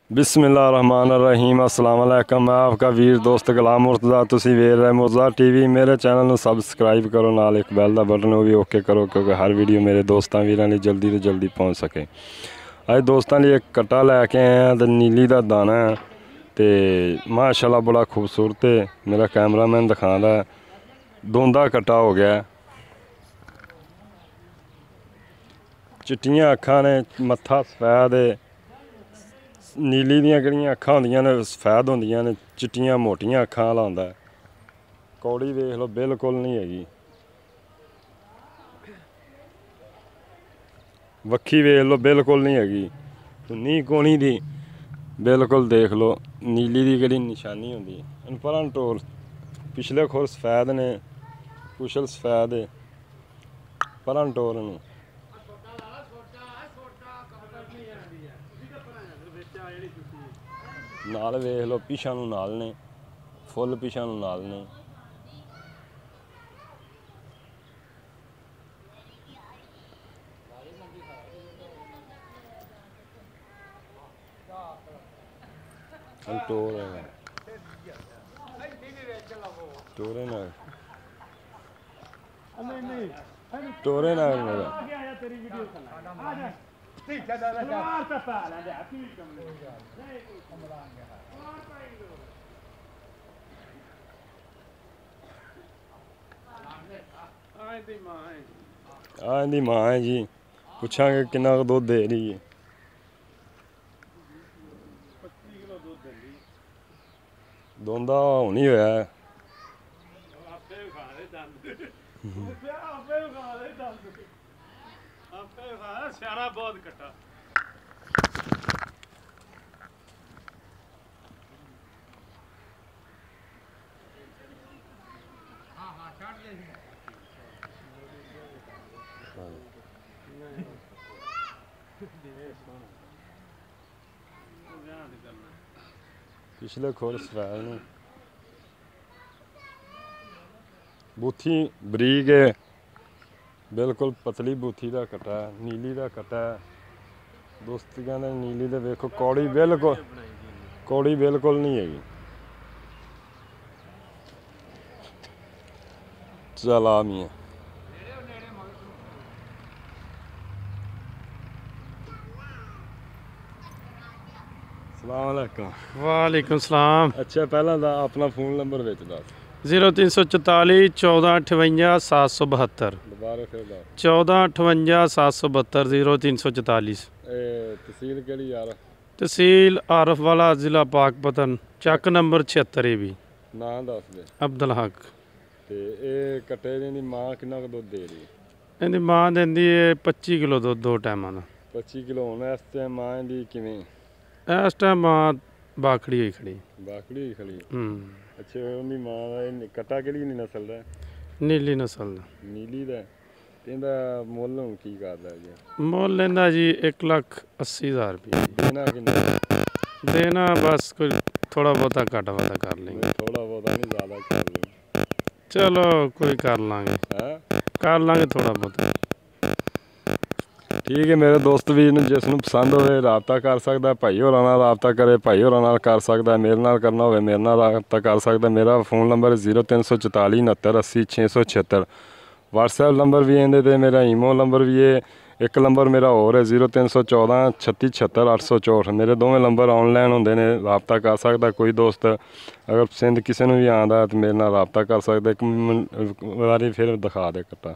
बिस्मिल्लाहिर्रहमानिर्रहीम अस्सलाम वालेकुम। मैं आपका वीर दोस्त गुलाम मुर्तज़ा। तुसी वेख रहे मुर्तज़ा टीवी। मेरे चैनल ਨੂੰ ਸਬਸਕ੍ਰਾਈਬ ਕਰੋ, ਨਾਲ ਇੱਕ ਬੈਲ ਦਾ ਬਟਨ ਉਹ ਵੀ ਓਕੇ ਕਰੋ ਕਿਉਂਕਿ ਹਰ ਵੀਡੀਓ ਮੇਰੇ ਦੋਸਤਾਂ ਵੀਰਾਂ ਲਈ ਜਲਦੀ ਤੋਂ ਜਲਦੀ ਪਹੁੰਚ ਸਕੇ। ਅੱਜ ਦੋਸਤਾਂ ਲਈ ਇੱਕ ਕਟਾ ਲੈ ਕੇ ਆਏ ਹਾਂ ਤੇ ਨੀਲੀ ਦਾ ਦਾਣਾ ਹੈ ਤੇ ਮਾਸ਼ਾਅੱਲਾ ਬੜਾ ਖੂਬਸੂਰਤ ਹੈ। ਮੇਰਾ ਕੈਮਰਾਮੈਨ ਦਿਖਾਉਂਦਾ ਦੋਂਦਾ ਕਟਾ ਹੋ ਗਿਆ। ਚਿੱਟੀਆਂ ਅੱਖਾਂ ਨੇ, ਮੱਥਾ ਸਫੈਦ ਹੈ। नीली दियाँ किहड़ियां अखां होंदियां ने सफेद होंदियां ने, चिट्टियां मोटियां अखां वाला होंदा है। कौड़ी देख लो बिल्कुल नहीं हैगी। वक्खी वेख लो बिल्कुल नहीं हैगी। नी कोनी दी बिल्कुल देख लो। नीली दी किहड़ी निशानी होंदी है। इन्हूं परां टोर पिछले खुर सफेद ने, पुछल सफेद है। परां टोर इहनूं नाल वेख लो, पिछां नूं नाल ने, फुल पिछां नूं नाल ने। टोर है टोरे ना टोरे ना इहदी मां है जी। पुछांगे किन्ना दुध दे रही है। दोंदा हुण ही होया है। पिछले खुर सफेद ने, बूथी बरीक है, बिल्कुल पतली बूथी का कटा है। नीली का कटा है दोस्त कहते नीली दे वेखो कौड़ी बिल्कुल नहीं हैगी। चल आ मियां वालेकुम सलाम। अच्छा पहला दा अपना फोन नंबर विच दस। 0344 1458 772 दोबारा फिर दस। 1458 772 0344। तहसील केड़ी यार? तहसील आरफ वाला, जिला पाकपतन, चक नंबर 76 भी। नां दस दे। अब्दुल हक। ते ਇਹ ਕੱਟੇ ਦੀ ਮਾਂ ਕਿੰਨਾ ਕੁ ਦੁੱਧ ਦੇ ਰਹੀ ਹੈ? ਇਹਦੀ ਮਾਂ ਦਿੰਦੀ ਹੈ 25 ਕਿਲੋ ਦੁੱਧ ਦੋ ਟਾਈਮਾਂ ਦਾ। 25 ਕਿਲੋ ਹੁਣ ਇਸ ਟਾਈਮ ਮਾਂ ਦੀ ਕਿਵੇਂ? ਇਸ ਟਾਈਮ ਮਾਂ ਬਾਖੜੀ ਹੋਈ ਖੜੀ। ਬਾਖੜੀ ਹੋਈ ਖੜੀ। ਅੱਛਾ ਉਹਦੀ ਮਾਂ ਦਾ ਇਹ ਕੱਟਾ ਕਿਹੜੀ ਨਸਲ ਦਾ? ਨੀਲੀ ਨਸਲ ਦਾ। ਨੀਲੀ ਦਾ। ਤੇ ਇਹਦਾ ਮੁੱਲ ਹੁਣ ਕੀ ਕਰਦਾ ਜੀ? ਮੁੱਲ ਲੈਂਦਾ ਜੀ 1,80,000 ਰੁਪਏ। ਦੇਣਾ ਕਿੰਨਾ? ਦੇਣਾ ਬਸ ਕੋਈ ਥੋੜਾ ਬਹੁਤਾ ਘੱਟ ਵਾਧਾ ਕਰ ਲੈਂਗੇ। ਥੋੜਾ ਬਹੁਤਾ ਨਹੀਂ, ਜ਼ਿਆਦਾ ਕਰ ਲੈਂਗੇ। चलो कोई कर लांगे थोड़ा बहुत। ठीक है मेरे दोस्त भी जिसनों पसंद होवे राबता कर सकता है। भाई होरां नाल राबता करे, भाई होरां नाल कर सकता है। मेरे नाल करना होवे मेरे नाल राबता कर सकता है। मेरा फ़ोन नंबर 0344 69 80 676। WhatsApp नंबर भी इहदे ते, मेरा ईमो नंबर भी है। एक नंबर मेरा होर है 0314 36 76 864। मेरे दोवें नंबर ऑनलाइन होंदे ने, राबता कर सकता कोई दोस्त। अगर पसंद किसी नूं भी आंदा तो मेरे नाल राबता कर सकदा। एक बारी फिर दिखा दे कट्टा।